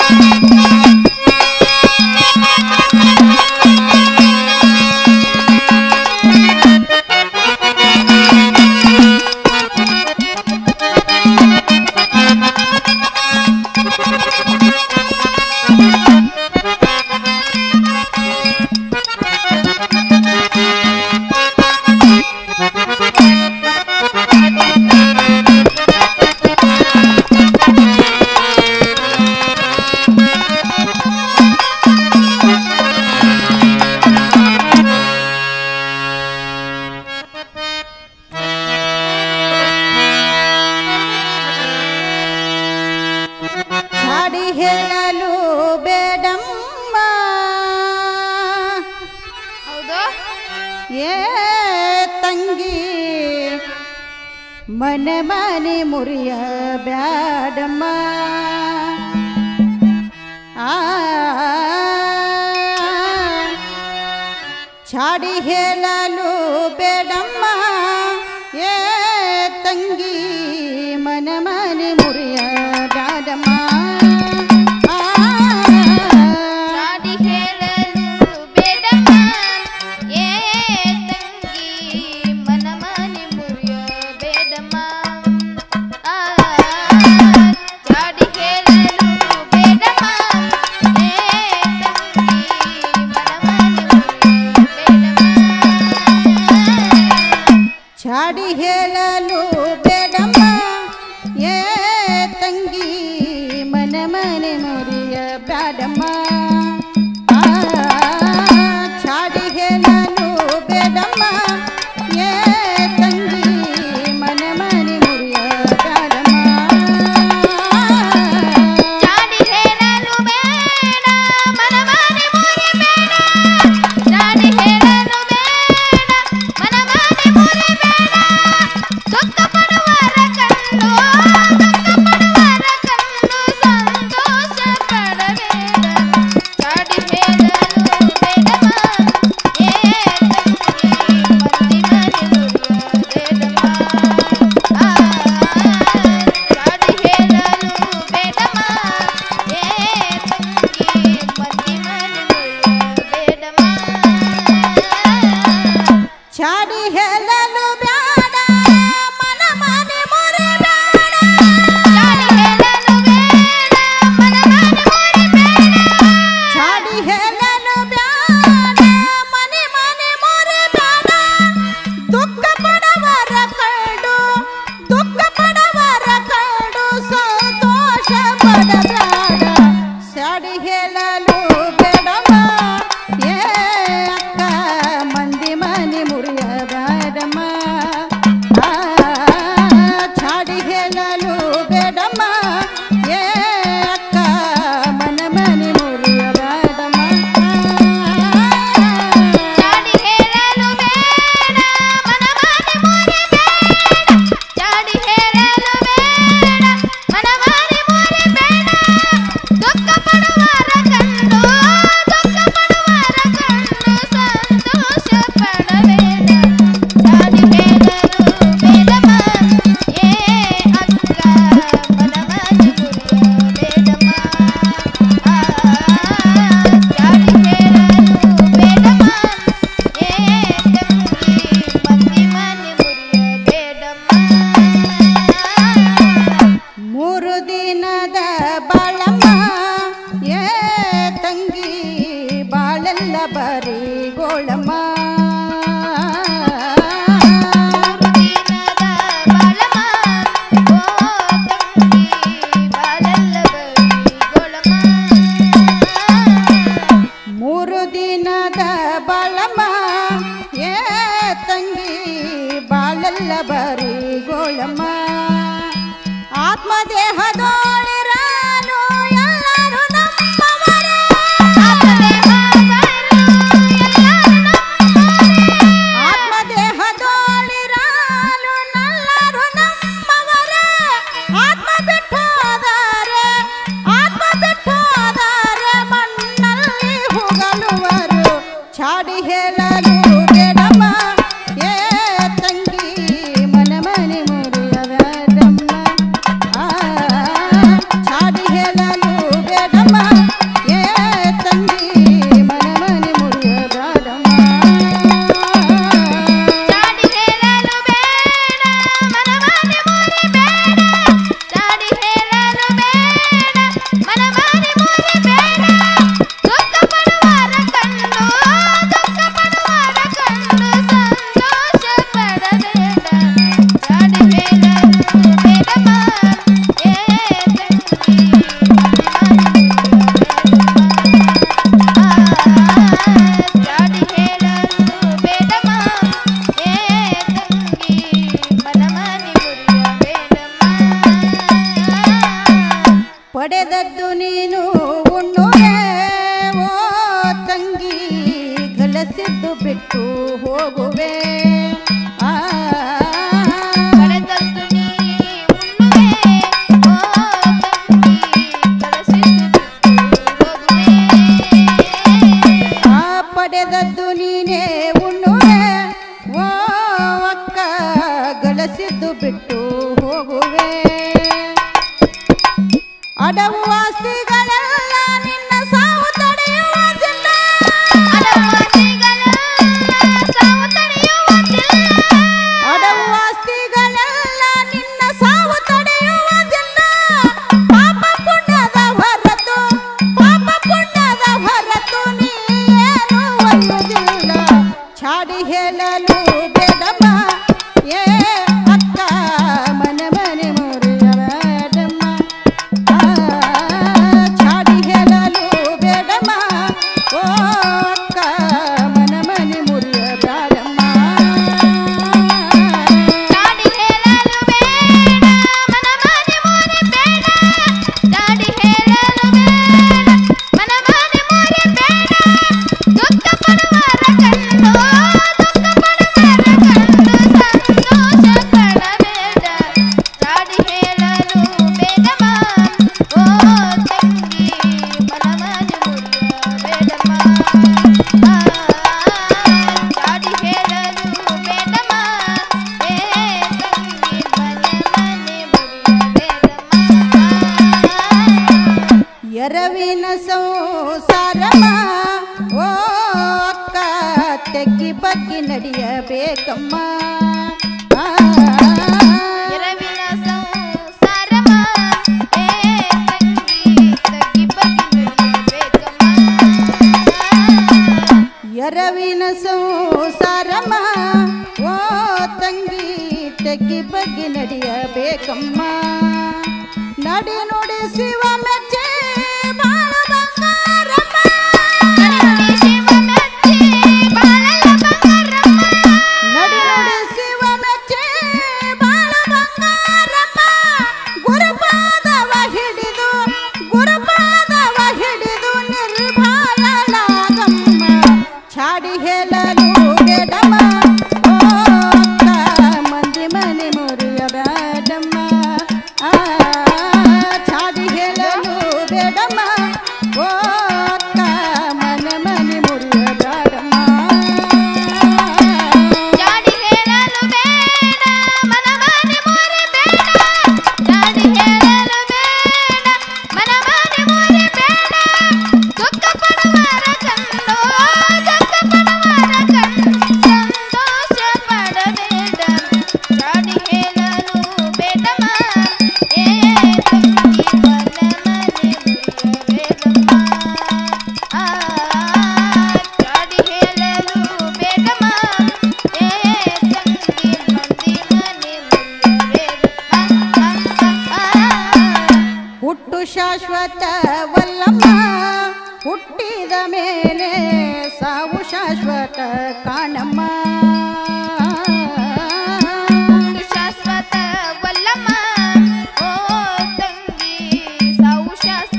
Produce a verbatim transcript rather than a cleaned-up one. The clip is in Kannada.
मन मने मुरिय ब्याडम्मा आ छाड़ी हेलालू बेडम्मा ये तंगी मन मने मुरिय ब्याडम्मा छाड़ी हेलालू बेडम्मा ये तंगी मन मन मुरिय ब्याडम्मा छाड़ी हेलालू बेडम्मा ये तंगी मन मन मुरिय ब्याडम्मा छाड़ी हेलालू बेडा मन मन मुरिय बेडा छाड़ी हेलालू बेडा मन मन मुरिय संतोष पड़वेड़ा ಪಡೆದದ್ದು ನೀನು ಉಣ್ಣುವೆ ಓ ತಂಗಿ ಗಳಿಸಿದ್ದು ಬಿಟ್ಟು ಹೋಗುವೆ ಪಡೆದದ್ದು ನೀ ಉಣ್ಣುವೆ ಓ ತಂಗಿ ಗಳಿಸಿದ್ದು ಬಿಟ್ಟು ಹೋಗುವೆ ಆ ಪಡೆದದ್ದು ನೀನೇ ಉಣ್ಣುವೆ ಓ ಅಕ್ಕ ಗಳಿಸಿದ್ದು ಬಿಟ್ಟು ಹೋಗುವೆ ಅಡವು ಆಸ್ತಿಗಳೆಲ್ಲ ನಿನ್ನ ಸಾವು ತಡೆಯುವುದಿಲ್ಲ ಅಡವು ಆಸ್ತಿಗಳೆಲ್ಲ ಸಾವು ತಡೆಯುವುದಿಲ್ಲ ಅಡವು ಆಸ್ತಿಗಳೆಲ್ಲ ನಿನ್ನ ಸಾವು ತಡೆಯುವುದಿಲ್ಲ ಪಾಪ ಪುಣ್ಯದ ಹೊರತು ಪಾಪ ಪುಣ್ಯದ ಹೊರತು ನೀನು ಒಯ್ಯುವುದಿಲ್ಲ ಚಾಡಿ ಹೇಳಲು ಬೇಡಮ್ಮ ಏ ಅಕ್ಕ ಮನ ಮನೆ ಮುರಿಯಬೇಡಮ್ಮ ಚಾಡಿ ಹೇಳಲು ಬೇಡಮ್ಮ ಓ ಅಕ್ಕ ಮನ ಮನೆ ಮುರಿಯಬೇಡಮ್ಮ ಚಾಡಿ ಹೇಳಲು ಬೇಡ ಮನ ಮನೆ ಮುರಿಬೇಡ ಚಾಡಿ ಹೇಳಲು ಬೇಡ ಮನ ಮನೆ ಮುರಿಬೇಡ ದುಃಖ ಪಡುವರ ಕಣ್ಣು ದುಃಖ ಪಡುವರ ಕಣ್ಣು ಸಂತೋಷ ಪಡಬೇಡ ಚಾಡಿ ಹೇಳಲು ಬೇಡಮ್ಮ ಓ ತಂಗಿ ಮನ ಮನೆ ಮುರಿಯಬೇಡಮ್ಮ ಚಾಡಿ ಹೇಳಲು ಬೇಡಮ್ಮ ಏ ತಂಗಿ ಮನ ಮನೆ ಮುರಿಯಬೇಡಮ್ಮ ಎರವಿನ ಸಂಸಾರಮ ಓ ಅಕ್ಕ ತೆಗ್ಗಿ ಬಗ್ಗಿ ನಡೆಯಬೇಕಮ್ಮ ಆ, ಎರವಿನ ಸಂಸಾರಮ ಏ ತಂಗಿ ತಗ್ಗಿ ಬಗ್ಗಿ ನಡೆಯಬೇಕಮ್ಮ ಎರವಿನ ಸಂಸಾರಮ ಓ ತಂಗಿ ತೆಗ್ಗಿ ಬಗ್ಗಿ ನಡೆಯಬೇಕಮ್ಮ ನಡಿ ನುಡಿ ಶಿವ ಮೆಚ್ಚೆ ಬಾಳ ಬಂಗಾರಮ್ಮ ನಡಿ ಶಿವ ಮೆಚ್ಚಿ ಬಾಳಲ ಬಂಗಾರಮ್ಮ ನಡಿ ನುಡಿ ಶಿವ ಮೆಚ್ಚೆ ಬಾಳ ಬಂಗಾರಮ್ಮ ಗುರುಪಾದವ ಹಿಡಿದು ಗುರುಪಾದವ ಹಿಡಿದು ನಿರ್ಭಾಳಲಾಗಮ್ಮ ಚಾಡಿ ಹೇಳಲು ಬೇಡಮ್ಮ ಓ ಅಕ್ಕ ಮಂದಿ ಮನೆ ಮುರಿಯಬೇಡಮ್ಮ ಆ ಚಾಡಿ ಹೇಳಲು ಬೇಡಮ್ಮ ಓ ಅಕ್ಕ ಮನ ಮನೆ ಮುರಿಯಬೇಡಮ್ಮ ಚಾಡಿ ಹೇಳಲು ಬೇಡ ಮನ ಮನೆ ಮುರಿಬೇಡ ಚಾಡಿ ಹೇಳಲು ಬೇಡ ಮನ ಮನೆ ಮುರಿಬೇಡ ದುಃಖ ಪಡುವರ ಕಣ್ಣು ದುಃಖ ಪಡುವರ ಕಣ್ಣು ಸಂತೋಷ ಪಡಬೇಡ ಚಾಡಿ ಹೇಳಲು ಬೇಡಮ್ಮ ಏ ತಂಗಿ ಮನ ಮನೆ ಮುರಿಯಬೇಡಮ್ಮ ಆ ಚಾಡಿ ಹೇಳಲು ಬೇಡಮ್ಮ ಏ ತಂಗಿ ಮಂದಿ ಮನೆ ಮುರಿಯಬೇಡಮ್ಮ ಹುಟ್ಟು ಶಾಶ್ವತವಲ್ಲಮ್ಮ ಹುಟ್ಟಿದ ಮೇಲೆ ಸಾವು ಶಾಶ್ವತ ಕಾಣಮ್ಮ ಶಾಶ್ವತವಲ್ಲಮ್ಮ ಓ ತಂಗಿ ಸಾವು ಶಾಶ್ವತ